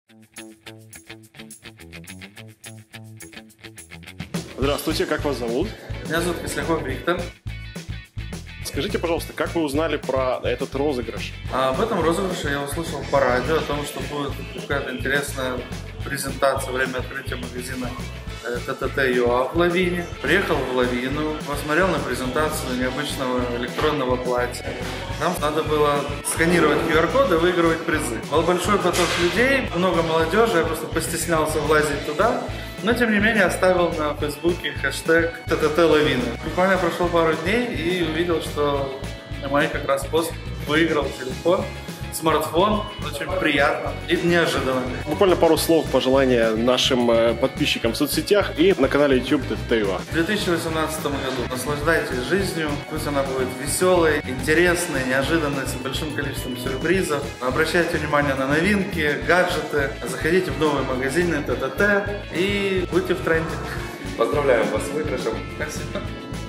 Здравствуйте, как вас зовут? Меня зовут Кисляков Виктор. Скажите, пожалуйста, как вы узнали про этот розыгрыш? Об этом розыгрыше я услышал по радио, о том, что будет какая-то интересная презентация во время открытия магазина ТТТ.ЮА в Лавине. Приехал в Лавину, посмотрел на презентацию необычного электронного платья. Нам надо было сканировать QR-коды и выигрывать призы. Был большой поток людей, много молодежи, я просто постеснялся влазить туда. Но, тем не менее, оставил на Фейсбуке хэштег ТТТ Лавина. Буквально прошло пару дней и увидел, что мой как раз пост выиграл телефон, смартфон. Очень приятно и неожиданно. Буквально пару слов пожелания нашим подписчикам в соцсетях и на канале YouTube ТТТ.ЮА. В 2018 году наслаждайтесь жизнью, пусть она будет веселой, интересной, неожиданной, с большим количеством сюрпризов. Обращайте внимание на новинки, гаджеты, заходите в новые магазины ТТТ и будьте в тренде. Поздравляем вас с выигрышем. Спасибо.